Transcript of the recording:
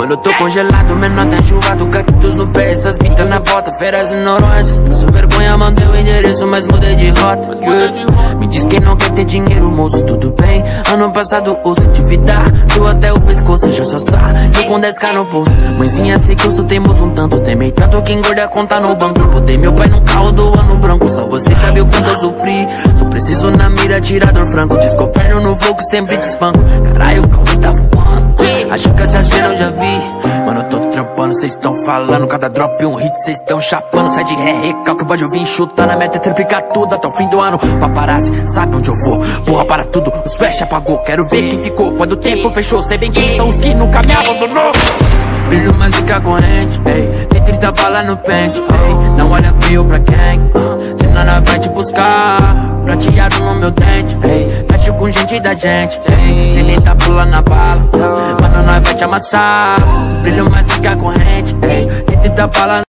Mano, eu tô congelado, menor tá enxugado, cactus no pé, essas pintas na bota, feras ignorantes. Passo vergonha, mandei o endereço, mas mudei de rota. Me diz que não quer ter dinheiro, moço, tudo bem. Ano passado ouço endividar, deu até o pescoço, já só sai. Eu com 10k no bolso, mãezinha sei que eu sou teimoso um tanto. Temei tanto que engorda a conta no banco. Botei meu pai no carro do ano branco, só você sabe o quanto eu sofri. Só preciso na mira, atirador franco. Descoperno no voo que sempre te espanco. Caralho, o carro tá voando. Acho que essa cena eu já vi. Mano, eu tô trampando, cês tão falando. Cada drop um hit, cês tão chapando. Sai de recalque, pode ouvir chutando. A meta é triplicar tudo até o fim do ano. Paparazzi, sabe onde eu vou? Porra, para tudo, os flash apagou. Quero ver quem ficou quando o tempo fechou. Sei bem quem são os que nunca me abandonou. Brilho mais do que a corrente, ei. Tem 30 balas no pente, ei. Não olha feio pra quem, senão nós vai te buscar. Prateado no meu dente, ei. Fecho com gente da gente, ei. Sem nem tá pulando na bala, mano, nós vai te amassar. Brilho mais do que a corrente, ei. Tem 30 balas